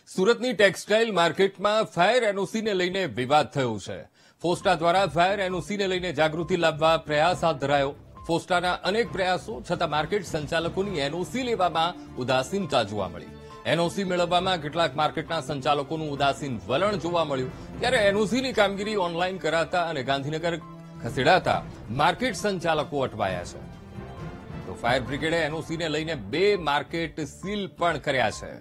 સુરતની ટેક્સટાઇલ માર્કેટમાં ફાયર એનઓસીને લઈને વિવાદ થયો છે। ફોસ્ટા દ્વારા ફાયર એનઓસીને લઈને જાગૃતિ લાવવા પ્રયાસ હાથ ધરાયો। ફોસ્ટાના અનેક પ્રયાસો છતાં માર્કેટ સંચાલકોની એનઓસી લેવામાં ઉદાસીનતા જોવા મળી। એનઓસી મેળવવામાં કેટલાક માર્કેટના સંચાલકોનું ઉદાસીન વલણ જોવા મળ્યું। ત્યારે એનઓસીની કામગીરી ઓનલાઈન કરાતા અને ગાંધીનગર ખસેડાતા માર્કેટ સંચાલકો અટવાયા છે। તો ફાયર બ્રિગેડે એનઓસીને લઈને 2 માર્કેટ સીલ પણ કર્યા છે।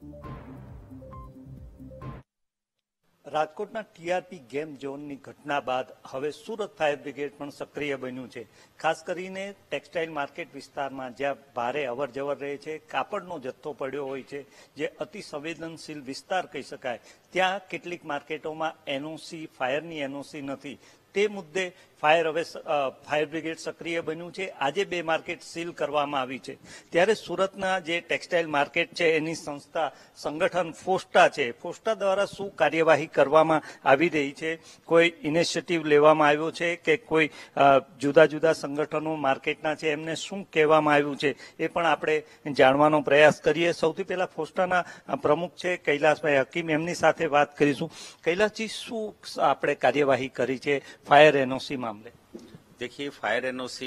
રાજકોટના ટીઆરપી ગેમ ઝોનની ઘટના બાદ હવે સુરત ફાયર બ્રિગેડ પણ સક્રિય બન્યું છે। ખાસ કરીને ટેક્સટાઇલ માર્કેટ વિસ્તારમાં જ્યાં ભારે અવરજવર રહે છે, કાપડનો જથ્થો પડ્યો હોય છે, જે અતિ સંવેદનશીલ વિસ્તાર કહી શકાય, ત્યાં કેટલીક માર્કેટોમાં એનઓસી, ફાયરની એનઓસી નથી। તે મુદ્દે ફાયર બ્રિગેડ સક્રિય બન્યું છે। આજે 2 માર્કેટ સીલ કરવામાં આવી છે। ત્યારે સુરતના જે ટેક્સટાઇલ માર્કેટ છે એની સંસ્થા સંગઠન ફોસ્ટા છે, ફોસ્ટા દ્વારા શું કાર્યવાહી કરવામાં આવી રહી છે, કોઈ ઇનિશિયેટિવ લેવામાં આવ્યો છે કે કોઈ જુદા જુદા સંગઠનો માર્કેટના છે એમને શું કહેવામાં આવ્યું છે એ પણ આપણે જાણવાનો પ્રયાસ કરીએ। સૌથી પહેલા ફોસ્ટાના પ્રમુખ છે કૈલાસભાઈ હકીમ, એમની સાથે વાત કરીશું। કૈલાસજી, શું આપણે કાર્યવાही કરી છે फायर एनओसी मामले? देखिए, फायर एनओसी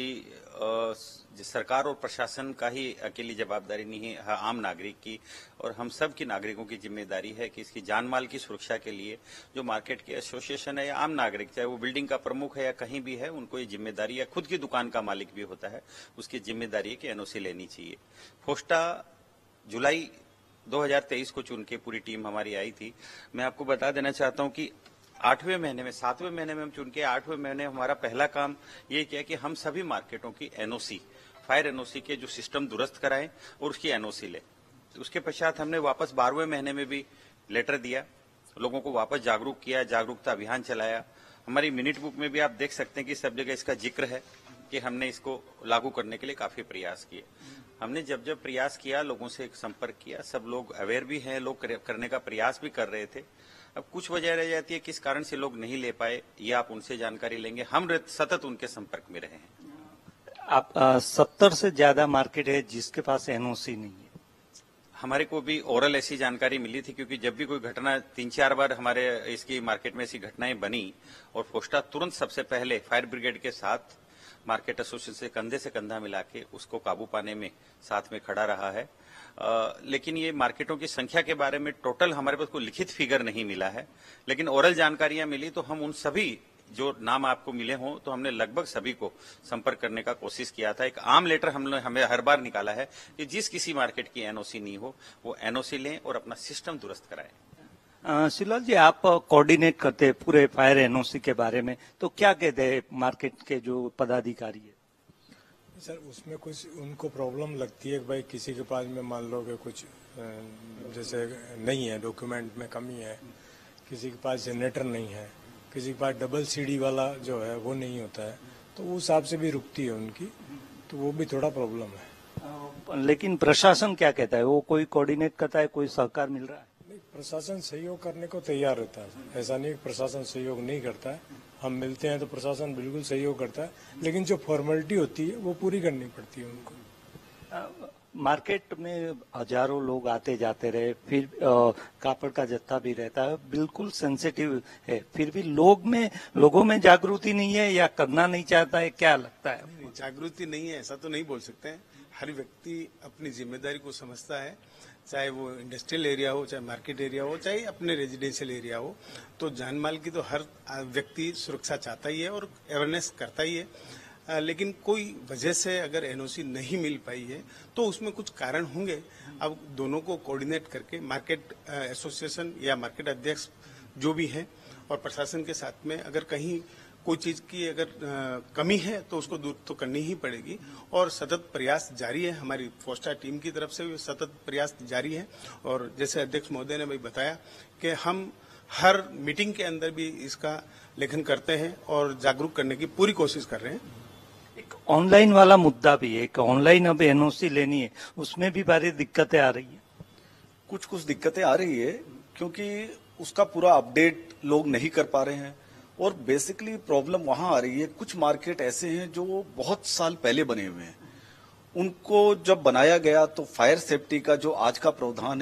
सरकार और प्रशासन का ही अकेली जवाबदारी नहीं है, आम नागरिक की और हम सब की नागरिकों की जिम्मेदारी है कि इसकी जान माल की सुरक्षा के लिए जो मार्केट के एसोसिएशन है या आम नागरिक, चाहे वो बिल्डिंग का प्रमुख है या कहीं भी है, उनको ये जिम्मेदारी, या खुद की दुकान का मालिक भी होता है, उसकी जिम्मेदारी है कि एनओसी लेनी चाहिए। फोस्टा जुलाई 2023 को चुन के पूरी टीम हमारी आई थी। मैं आपको बता देना चाहता हूँ कि 7वें महीने में हम चुन के 8वें महीने हमारा पहला काम ये किया कि हम सभी मार्केटों की एनओसी, फायर एनओसी के जो सिस्टम दुरुस्त कराएं और उसकी एनओसी लें। उसके पश्चात हमने वापस 12वें महीने में भी लेटर दिया, लोगों को वापस जागरूक किया, जागरूकता अभियान चलाया। हमारी मिनट बुक में भी आप देख सकते हैं कि सब जगह इसका जिक्र है कि हमने इसको लागू करने के लिए काफी प्रयास किए। हमने जब जब प्रयास किया, लोगों से संपर्क किया, सब लोग अवेयर भी हैं, लोग करने का प्रयास भी कर रहे थे। अब कुछ वजह रह जाती है किस कारण से लोग नहीं ले पाए, ये आप उनसे जानकारी लेंगे। हम सतत उनके संपर्क में रहे हैं। आप 70 से ज्यादा मार्केट है जिसके पास एनओसी नहीं है। हमारे को भी ओरल ऐसी जानकारी मिली थी, क्योंकि जब भी कोई घटना 3-4 बार हमारे इसकी मार्केट में ऐसी घटनाएं बनी और फोस्टा तुरंत सबसे पहले फायर ब्रिगेड के साथ मार्केट एसोसिएशन से कंधे से कंधा मिला के उसको काबू पाने में साथ में खड़ा रहा है। लेकिन ये मार्केटों की संख्या के बारे में टोटल हमारे पास कोई लिखित फिगर नहीं मिला है, लेकिन ओरल जानकारियां मिली तो हम उन सभी जो नाम आपको मिले हों तो हमने लगभग सभी को संपर्क करने का कोशिश किया था। एक आम लेटर हमने हमें हर बार निकाला है कि जिस किसी मार्केट की एनओसी नहीं हो वो एनओसी लें और अपना सिस्टम दुरुस्त कराएं। शिवलाल जी, आप कोऑर्डिनेट करते हैं पूरे फायर एनओसी के बारे में, तो क्या कहते हैं मार्केट के जो पदाधिकारी है? सर, उसमें कुछ उनको प्रॉब्लम लगती है कि भाई किसी के पास में मान लो कि कुछ जैसे नहीं है, डॉक्यूमेंट में कमी है, किसी के पास जनरेटर नहीं है, किसी के पास डबल सीडी वाला जो है वो नहीं होता है, तो उस हिसाब से भी रुकती है उनकी, तो वो भी थोड़ा प्रॉब्लम है। लेकिन प्रशासन क्या कहता है? वो कोई कोऑर्डिनेट करता है, कोई सहकार मिल रहा है? नहीं, प्रशासन सहयोग करने को तैयार रहता है। ऐसा नहीं प्रशासन सहयोग नहीं करता है, हम मिलते हैं तो प्रशासन बिल्कुल सहयोग करता है, लेकिन जो फॉर्मेलिटी होती है वो पूरी करनी पड़ती है उनको। मार्केट में हजारों लोग आते जाते रहे, फिर कापड़ का जत्था भी रहता है, बिल्कुल सेंसिटिव है, फिर भी लोगों में जागृति नहीं है या करना नहीं चाहता है, क्या लगता है? नहीं, जागृति नहीं है ऐसा तो नहीं बोल सकते हैं। हर व्यक्ति अपनी जिम्मेदारी को समझता है, चाहे वो इंडस्ट्रियल एरिया हो, चाहे मार्केट एरिया हो, चाहे अपने रेजिडेंशियल एरिया हो। तो जान माल की तो हर व्यक्ति सुरक्षा चाहता ही है और अवेयरनेस करता ही है। लेकिन कोई वजह से अगर एनओसी नहीं मिल पाई है तो उसमें कुछ कारण होंगे। अब दोनों को कोऑर्डिनेट करके मार्केट एसोसिएशन या मार्केट अध्यक्ष जो भी है और प्रशासन के साथ में अगर कहीं कोई चीज की अगर कमी है तो उसको दूर तो करनी ही पड़ेगी और सतत प्रयास जारी है। हमारी फोस्टा टीम की तरफ से भी सतत प्रयास जारी है और जैसे अध्यक्ष महोदय ने भी बताया कि हम हर मीटिंग के अंदर भी इसका लेखन करते हैं और जागरूक करने की पूरी कोशिश कर रहे हैं। एक ऑनलाइन वाला मुद्दा भी है, एक ऑनलाइन अब एनओसी लेनी है, उसमें भी भारी दिक्कतें आ रही है। कुछ दिक्कतें आ रही है क्योंकि उसका पूरा अपडेट लोग नहीं कर पा रहे हैं और बेसिकली प्रॉब्लम वहां आ रही है। कुछ मार्केट ऐसे हैं जो बहुत साल पहले बने हुए हैं, उनको जब बनाया गया तो फायर सेफ्टी का जो आज का प्रावधान है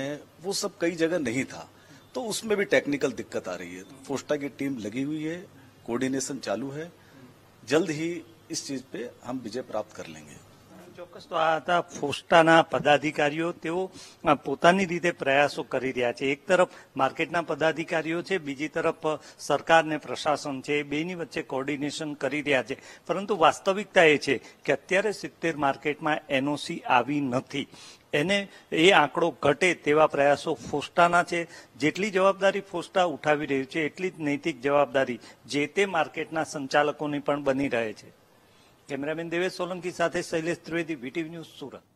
वो सब कई जगह नहीं था, तो उसमें भी टेक्निकल दिक्कत आ रही है। फोस्टा की टीम लगी हुई है, कोऑर्डिनेशन चालू है, जल्द ही इस चीज पे हम विजय प्राप्त कर लेंगे। ચોક્કસ તો આ હતા ફોસ્ટાના પદાધિકારીઓ, તેઓ પોતાની રીતે પ્રયાસો કરી રહ્યા છે. એક તરફ માર્કેટના પદાધિકારીઓ છે, બીજી તરફ સરકાર ને પ્રશાસન છે, બેની વચ્ચે કોર્ડિનેશન કરી રહ્યા છે. પરંતુ વાસ્તવિકતા એ છે કે અત્યારે 70 માર્કેટમાં એનઓસી આવી નથી. એને એ આંકડો ઘટે તેવા પ્રયાસો ફોસ્ટાના છે. જેટલી જવાબદારી ફોસ્ટા ઉઠાવી રહ્યું છે એટલી જ નૈતિક જવાબદારી જે તે માર્કેટના સંચાલકોની પણ બની રહે છે. કેમેરામેન દેવેશ સોલંકી સાથે શૈલેષ ત્રિવેદી, વીટીવી ન્યૂઝ, સુરત.